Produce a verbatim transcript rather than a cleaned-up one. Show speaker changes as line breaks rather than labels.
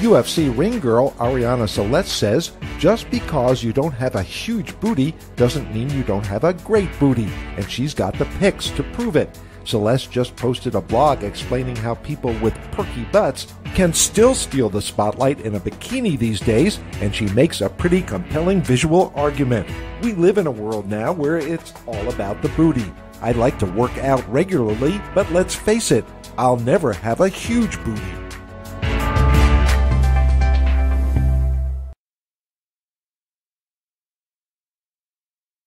U F C ring girl Arianny Celeste says, just because you don't have a huge booty doesn't mean you don't have a great booty, and she's got the pics to prove it. Celeste just posted a blog explaining how people with perky butts can still steal the spotlight in a bikini these days, and she makes a pretty compelling visual argument. We live in a world now where it's all about the booty. I like to work out regularly, but let's face it, I'll never have a huge booty.